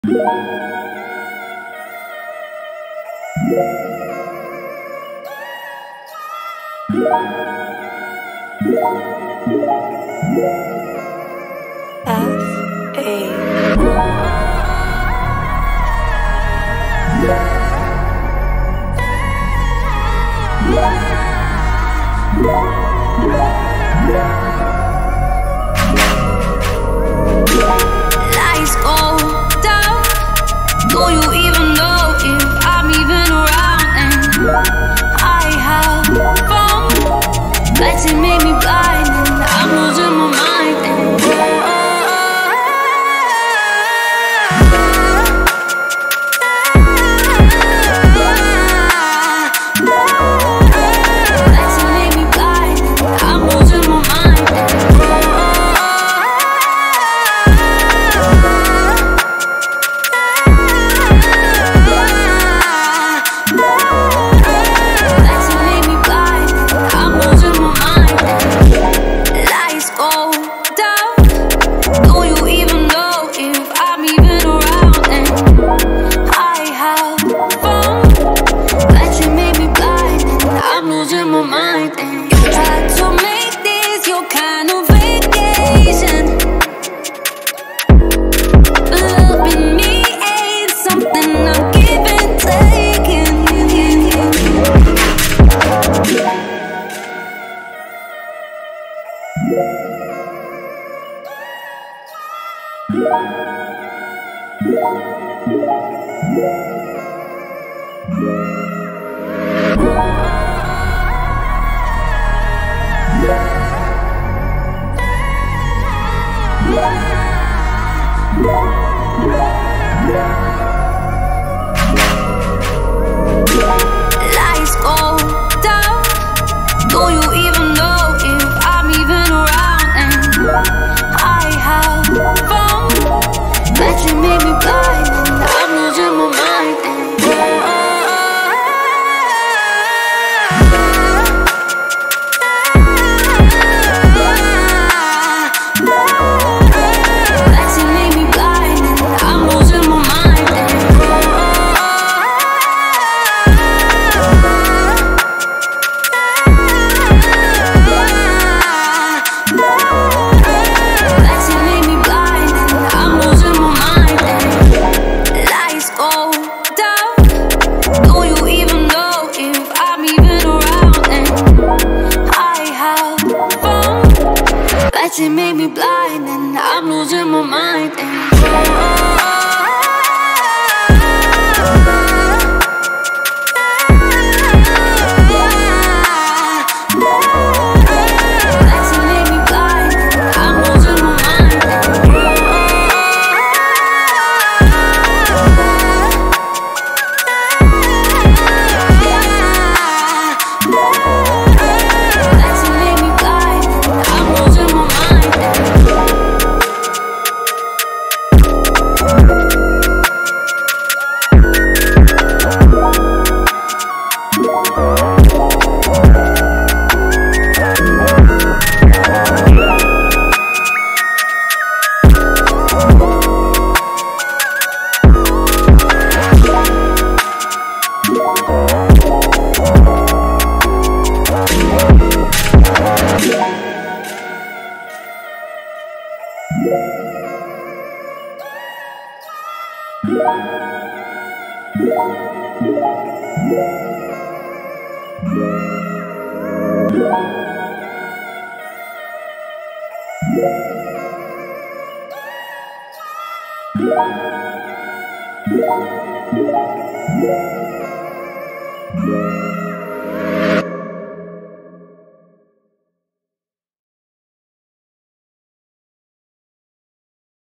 Lights go down. Do you even know if I'm even around? And I have fun. Lights it made me blind, and I'm losing my mind. And lights it made me blind, and I'm losing my mind. Lights go down. Do you even know if I'm even around? And I have fun. Lights it made me blind, and I'm losing my mind. Lights it made me blind, and I'm losing my mind. Lights it made me blind, and I'm losing my mind. Lights go down. Do you even know if I'm even around? And I have fun. Lights it made me blind, and I'm losing my mind. Lights it made me blind, and I'm losing my mind. Lights it made me blind, and I'm losing my mind. Yeah.